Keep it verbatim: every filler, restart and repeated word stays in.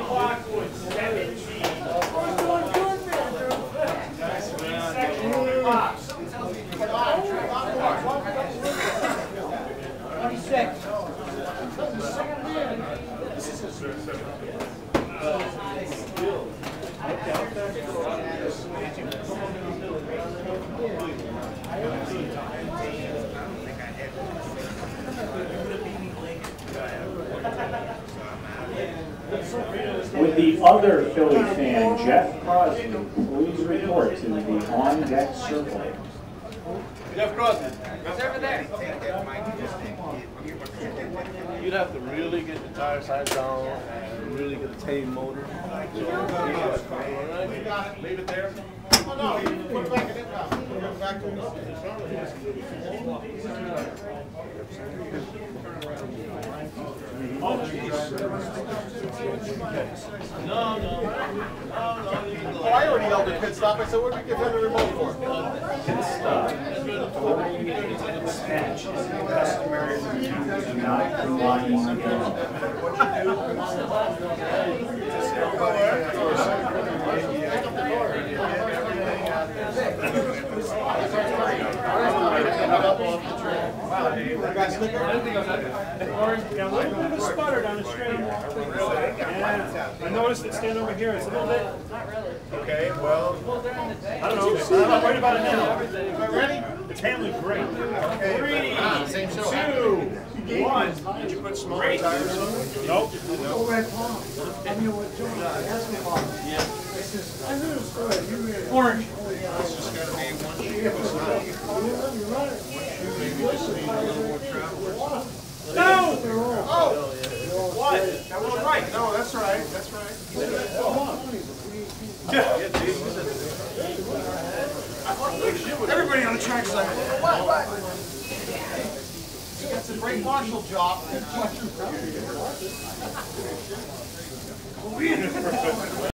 Lockwood, seven G. twenty-six. With the other Philly fan, Jeff Crosby, please report to the on-deck circle. Jeff Crosby. It's over there. You'd have to really get the tire size down and really get a tame motor. So, you got it. Leave it there. Oh, no, put it back in it now. Put it back to it. Oh, jeez. No, no. No, no. Oh, I already yelled at pit stop. I said, what did we give him the remote for? Pit stop. Dispatch is customary to not relying on Orange, got a little bit of a sputter down the straight. Yeah, I noticed it standing over here. It's a little bit. Okay, well. I don't know. I'm not worried about it now. Am I ready? It's handling great. Okay. Three, Ah, same show. two, one. Did you put smaller tires on? Nope. Orange. It's just got to be one shoe. It's not. No! Oh! What? That was right. No, that's right. That's right. Everybody on the track side. What? What? It's a great marshal job.